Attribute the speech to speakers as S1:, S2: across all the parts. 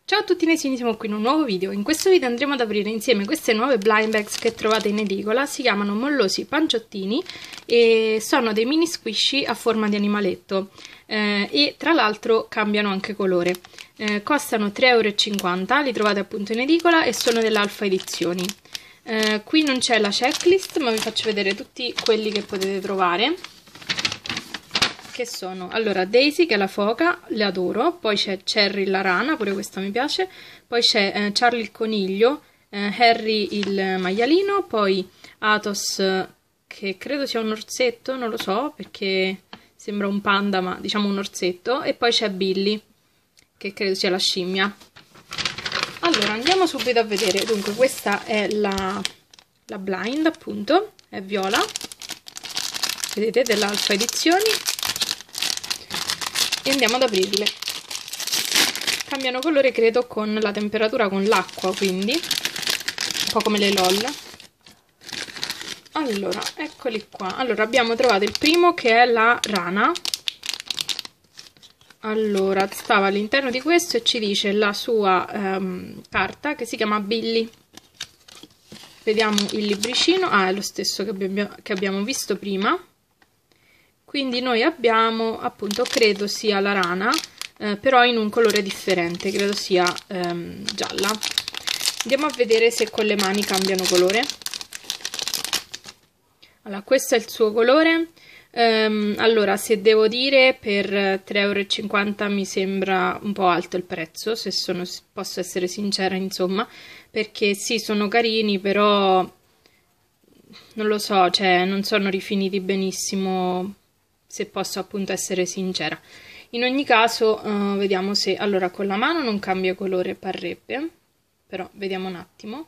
S1: Ciao a tutti nesini, siamo qui in un nuovo video. In questo video andremo ad aprire insieme queste nuove blind bags che trovate in edicola. Si chiamano Mollosi Panciottini e sono dei mini squishy a forma di animaletto e tra l'altro cambiano anche colore. Costano 3,50 €, li trovate appunto in edicola e sono dell'Alfa Edizioni. Qui non c'è la checklist, ma vi faccio vedere tutti quelli che potete trovare. Che sono, allora, Daisy che è la foca, le adoro, poi c'è Cherry la rana, pure questa mi piace, poi c'è Charlie il coniglio, Harry il maialino, poi Athos che credo sia un orsetto, non lo so perché sembra un panda ma diciamo un orsetto, e poi c'è Billy che credo sia la scimmia. Allora andiamo subito a vedere. Dunque questa è la blind, appunto, è viola, vedete, dell'Alfa Edizioni. E andiamo ad aprirle. Cambiano colore credo con la temperatura, con l'acqua, quindi un po' come le LOL. Allora, eccoli qua. Allora, abbiamo trovato il primo che è la rana. Allora, stava all'interno di questo e ci dice la sua carta, che si chiama Billy. Vediamo il libricino. Ah, è lo stesso che abbiamo visto prima. Quindi noi abbiamo, appunto, credo sia la rana, però in un colore differente, credo sia gialla. Andiamo a vedere se con le mani cambiano colore. Allora, questo è il suo colore. Allora, se devo dire, per 3,50 € mi sembra un po' alto il prezzo, se posso essere sincera, insomma, perché sì, sono carini, però non lo so, cioè non sono rifiniti benissimo, se posso appunto essere sincera. In ogni caso vediamo se, allora, con la mano non cambia colore, parrebbe, però vediamo un attimo.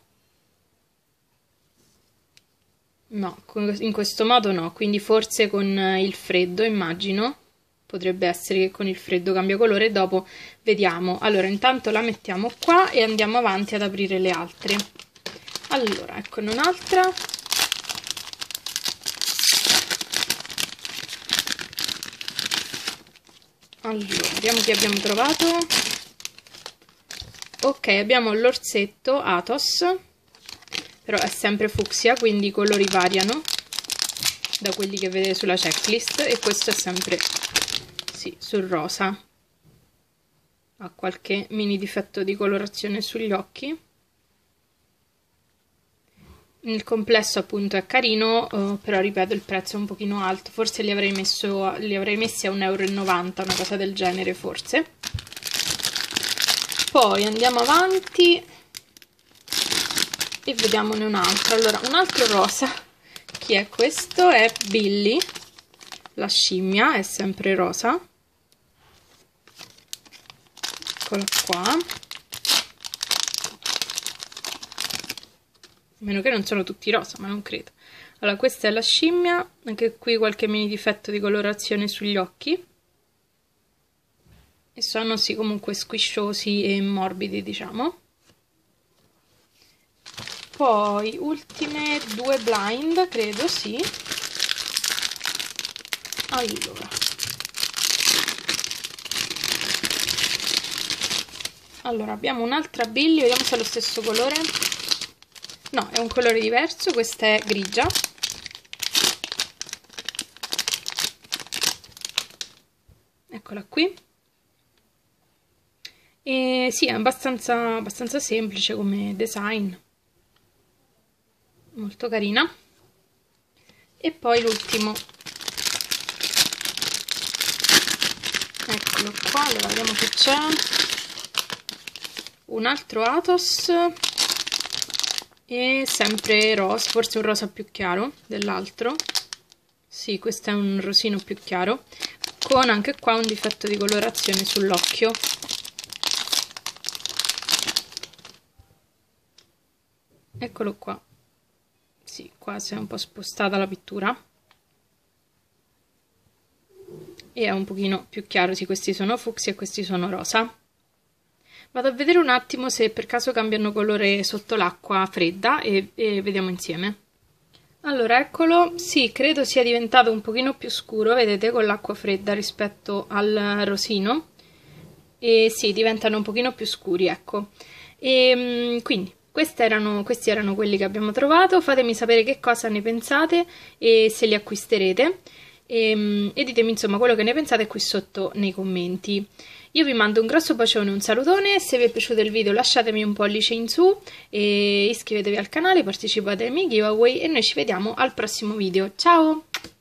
S1: No, in questo modo no, quindi forse con il freddo, immagino, potrebbe essere che con il freddo cambia colore, dopo vediamo. Allora intanto la mettiamo qua e andiamo avanti ad aprire le altre. Allora, eccone un'altra. Allora, vediamo chi abbiamo trovato. Ok, abbiamo l'orsetto Athos, però è sempre fucsia, quindi i colori variano da quelli che vedete sulla checklist, e questo è sempre, sì, sul rosa. Ha qualche mini difetto di colorazione sugli occhi. Nel complesso appunto è carino, però ripeto il prezzo è un pochino alto, forse li avrei messi a 1,90 €, una cosa del genere forse. Poi andiamo avanti e vediamone un altro. Allora, un altro rosa, chi è questo? È Billy, la scimmia, è sempre rosa. Eccola qua. A meno che non sono tutti rosa, ma non credo. Allora, questa è la scimmia, anche qui qualche mini difetto di colorazione sugli occhi. E sono, sì, comunque squisciosi e morbidi, diciamo. Poi, ultime due blind, credo, sì. Allora, abbiamo un'altra Billy, vediamo se è lo stesso colore. No, è un colore diverso, questa è grigia. Eccola qui. E sì, è abbastanza semplice come design. Molto carina. E poi l'ultimo. Eccolo qua, allora vediamo che c'è. Un altro Athos. E sempre rosa, forse un rosa più chiaro dell'altro. Sì, questo è un rosino più chiaro, con anche qua un difetto di colorazione sull'occhio. Eccolo qua. Sì, qua si è un po' spostata la pittura. E è un pochino più chiaro, sì, questi sono fucsia e questi sono rosa. Vado a vedere un attimo se per caso cambiano colore sotto l'acqua fredda e vediamo insieme. Allora, eccolo, sì, credo sia diventato un pochino più scuro, vedete, con l'acqua fredda rispetto al rosino. e sì, diventano un pochino più scuri, ecco. E quindi questi erano quelli che abbiamo trovato. Fatemi sapere che cosa ne pensate e se li acquisterete. E ditemi insomma quello che ne pensate qui sotto nei commenti. Io vi mando un grosso bacione, un salutone, se vi è piaciuto il video lasciatemi un pollice in su e iscrivetevi al canale, partecipate ai miei giveaway e noi ci vediamo al prossimo video. Ciao!